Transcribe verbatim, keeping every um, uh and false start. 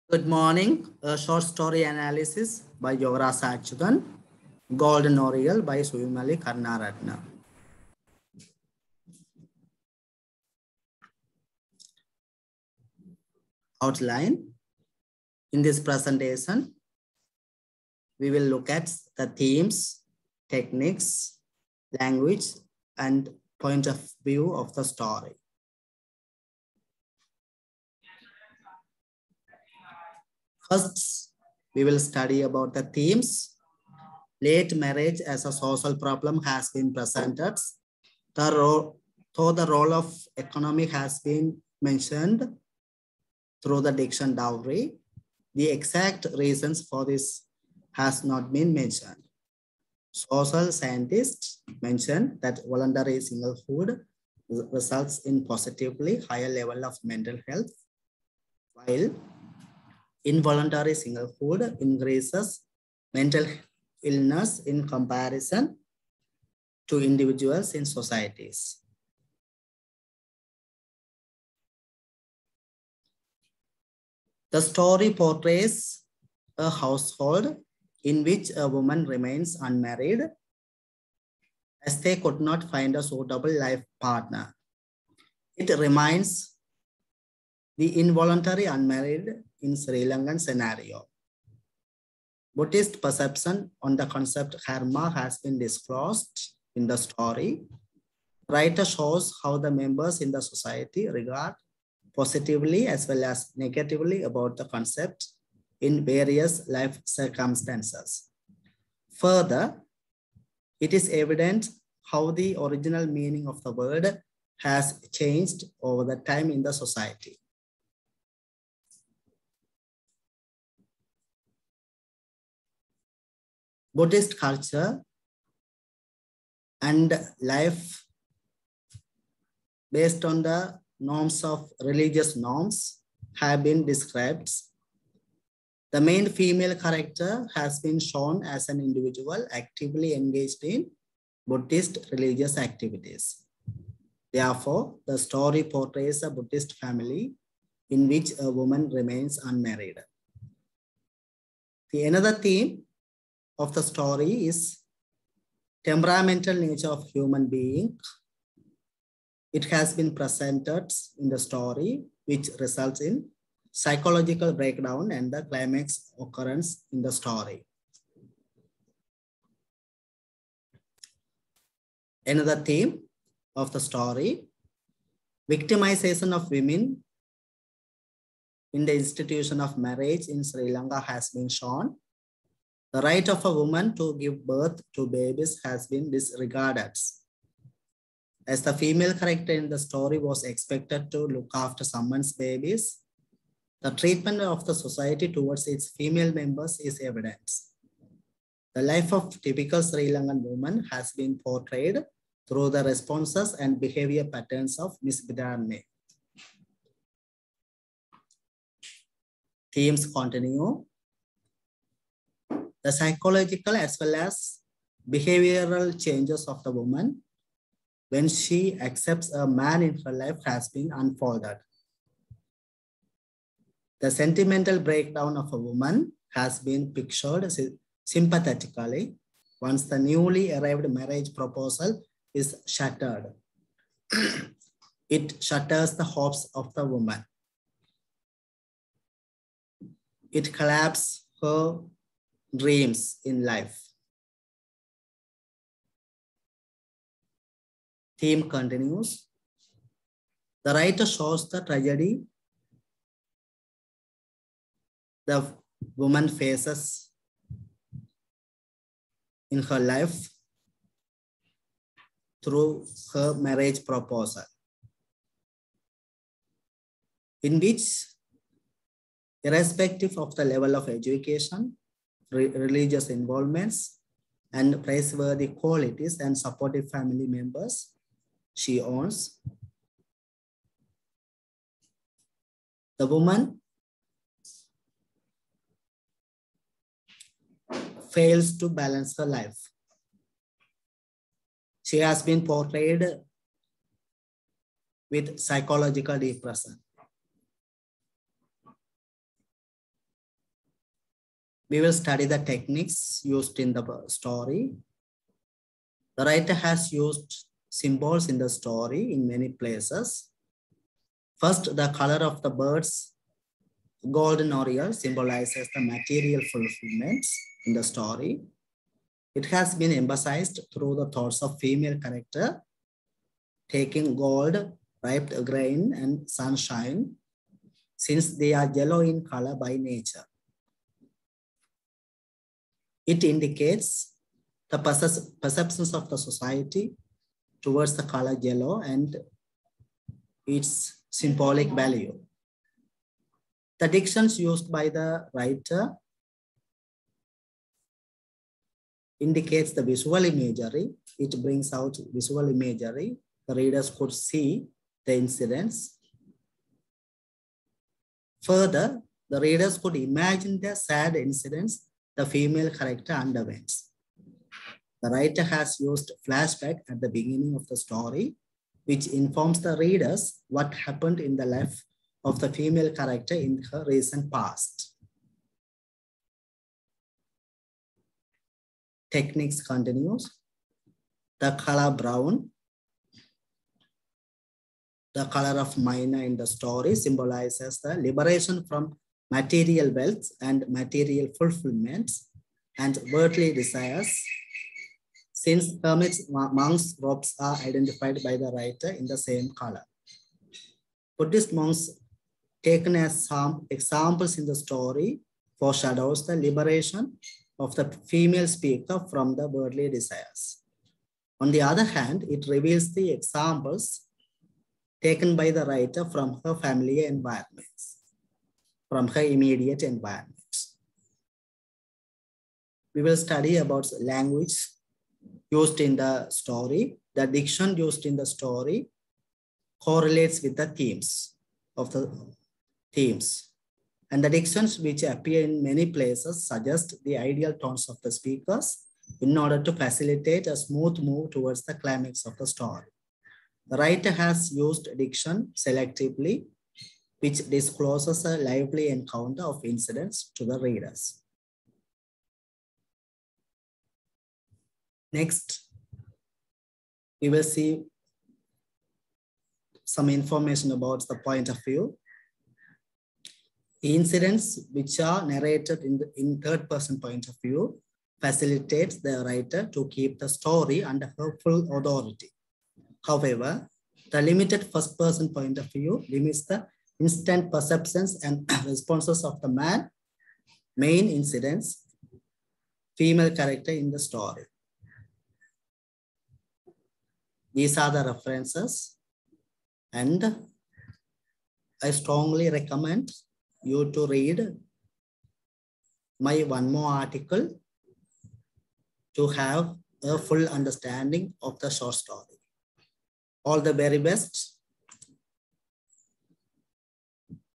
Good morning. A short story analysis by Yogarasa Achudan. Golden Oriole by Suyumali Karnaratna. Outline. In this presentation, we will look at the themes, techniques, language, and point of view of the story. First, we will study about the themes. Late marriage as a social problem has been presented. The role, though the role of economy has been mentioned through the diction dowry, the exact reasons for this has not been mentioned. Social scientists mentioned that voluntary singlehood results in positively higher level of mental health, while involuntary singlehood increases mental illness in comparison to individuals in societies. The story portrays a household in which a woman remains unmarried as they could not find a suitable life partner. It reminds the involuntary unmarried in Sri Lankan scenario. Buddhist perception on the concept karma has been disclosed in the story. Writer shows how the members in the society regard positively as well as negatively about the concept in various life circumstances. Further, it is evident how the original meaning of the word has changed over the time in the society. Buddhist culture and life based on the norms of religious norms have been described. The main female character has been shown as an individual actively engaged in Buddhist religious activities. Therefore, the story portrays a Buddhist family in which a woman remains unmarried. The another theme of the story is temperamental nature of human being. It has been presented in the story, which results in psychological breakdown and the climax occurrence in the story. Another theme of the story, victimization of women in the institution of marriage in Sri Lanka has been shown. The right of a woman to give birth to babies has been disregarded, as the female character in the story was expected to look after someone's babies. The treatment of the society towards its female members is evident. The life of typical Sri Lankan woman has been portrayed through the responses and behavior patterns of Miss Bidarne. Themes continue. The psychological as well as behavioral changes of the woman when she accepts a man in her life has been unfolded. The sentimental breakdown of a woman has been pictured sympathetically once the newly arrived marriage proposal is shattered. It shatters the hopes of the woman. It collapses her dreams in life. Theme continues. The writer shows the tragedy the woman faces in her life through her marriage proposal, in which, irrespective of the level of education, re religious involvements, and praiseworthy qualities and supportive family members she owns, the woman fails to balance her life. She has been portrayed with psychological depression. We will study the techniques used in the story. The writer has used symbols in the story in many places. First, the color of the bird's golden oriole symbolizes the material fulfillments in the story. It has been emphasized through the thoughts of female character, taking gold, ripe grain, and sunshine, since they are yellow in color by nature. It indicates the perceptions of the society towards the color yellow and its symbolic value. The dictions used by the writer indicates the visual imagery. It brings out visual imagery. The readers could see the incidents. Further, the readers could imagine the sad incidents the female character underwent. The writer has used flashback at the beginning of the story, which informs the readers what happened in the life of the female character in her recent past. Techniques continues. The color brown, the color of Maina in the story, symbolizes the liberation from material wealth and material fulfillments and worldly desires, since hermits, monks' robes are identified by the writer in the same color. Buddhist monks, taken as some examples in the story, foreshadows the liberation of the female speaker from the worldly desires. On the other hand, it reveals the examples taken by the writer from her family environments, from her immediate environment. We will study about language used in the story. The diction used in the story correlates with the themes of the themes. And the dictions which appear in many places suggest the ideal tones of the speakers in order to facilitate a smooth move towards the climax of the story. The writer has used diction selectively, which discloses a lively encounter of incidents to the readers. Next, we will see some information about the point of view. The incidents which are narrated in, the, in third person point of view facilitates the writer to keep the story under her full authority. However, the limited first person point of view limits the instant perceptions and responses of the man, main incidents, female character in the story. These are the references, and I strongly recommend you to read my one more article to have a full understanding of the short story. All the very best.